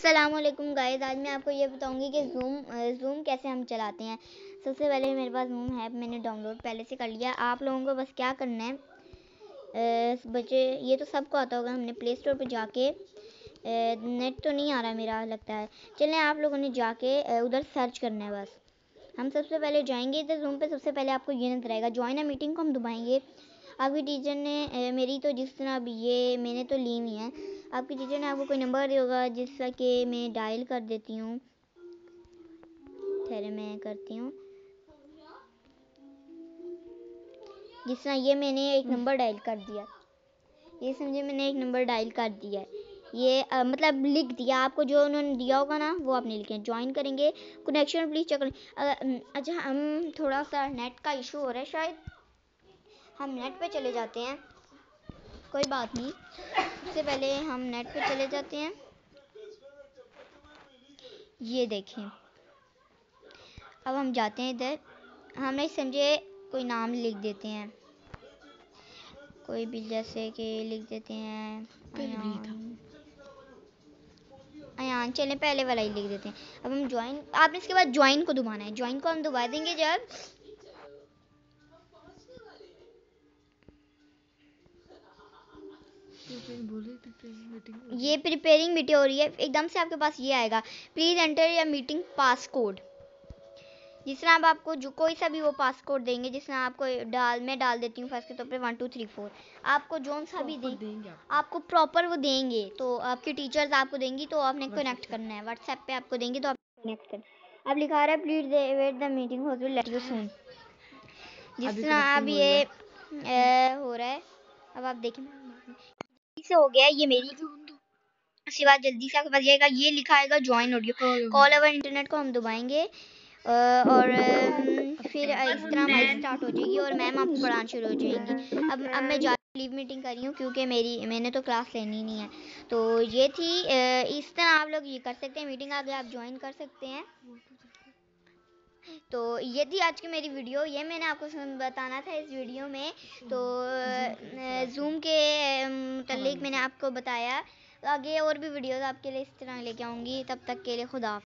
अस्सलामुअलैकुम गाइस, आज मैं आपको ये बताऊंगी कि ज़ूम कैसे हम चलाते हैं। सबसे पहले मेरे पास ज़ूम ऐप मैंने डाउनलोड पहले से कर लिया। आप लोगों को बस क्या करना है, बच्चे ये तो सबको आता होगा। हमने प्ले स्टोर पर जाके नेट तो नहीं आ रहा मेरा लगता है, चलें आप लोगों ने जाके उधर सर्च करना है। बस हम सबसे पहले जाएंगे इधर ज़ूम पे। सबसे पहले आपको ये नजर आएगा ज्वाइन अ मीटिंग को हम दबाएंगे। आपकी टीचर ने मेरी तो जिस तरह अभी ये मैंने तो ली हुई है, आपकी टीचर ने आपको कोई नंबर दिया होगा जिसका कि मैं डायल कर देती हूँ। ठहरे मैं करती हूँ। जिस तरह ये मैंने एक नंबर डायल कर दिया, ये समझे मैंने एक नंबर डायल कर दिया है। ये मतलब लिख दिया, आपको जो उन्होंने दिया होगा ना वो आपने लिखे। ज्वाइन करेंगे, कनेक्शन प्लीज चेक करें। अच्छा, हम थोड़ा सा नेट का इशू हो रहा है, शायद हम नेट पे चले जाते हैं। कोई बात नहीं, सबसे पहले हम नेट पे चले जाते हैं। ये देखें, अब हम जाते हैं इधर। हम नहीं समझे कोई नाम लिख देते हैं, कोई भी, जैसे कि लिख देते हैं अयान। चलें पहले वाला ही लिख देते हैं। अब हम ज्वाइन, आपने इसके बाद ज्वाइन को दबाना है। ज्वाइन को हम दबा देंगे जब ये प्रिपेयरिंग मीटिंग हो रही है, एकदम से आपके पास ये आएगा, प्लीज एंटर या मीटिंग पास कोड। जिस तरह अब आपको जो कोई सा भी वो पास कोड देंगे, जिस तरह आपको मैं डाल देती हूँ फर्स्ट के तौर पे 1 2 3 4। आपको जोन सा भी देंगे, आपको प्रॉपर वो देंगे, तो आपकी टीचर्स आपको देंगी, तो आपने कनेक्ट करना है। व्हाट्सएप पे आपको देंगे तो आप कनेक्ट करना। अब लिखा रहा है please wait the meeting host will let you soon. जिस तरह अब ये हो रहा है, अब आप देखें से हो गया ये मेरी उसके बाद जल्दी से आपके पास जाएगा, ये लिखा आएगा join audio call over internet को हम दबाएंगे और फिर इस तरह हमारी स्टार्ट हो जाएगी और मैम आपको पढ़ाना शुरू हो जाएंगी। अब मैं जा लीव मीटिंग कर रही हूँ क्योंकि मैंने तो क्लास लेनी नहीं है। तो ये थी, इस तरह आप लोग ये कर सकते हैं, मीटिंग आगे आप ज्वाइन कर सकते हैं। तो ये थी आज की मेरी वीडियो, ये मैंने आपको बताना था इस वीडियो में। तो ज़ूम के मतलब मैंने आपको बताया। आगे और भी वीडियोस आपके लिए इस तरह लेके आऊँगी। तब तक के लिए खुदा।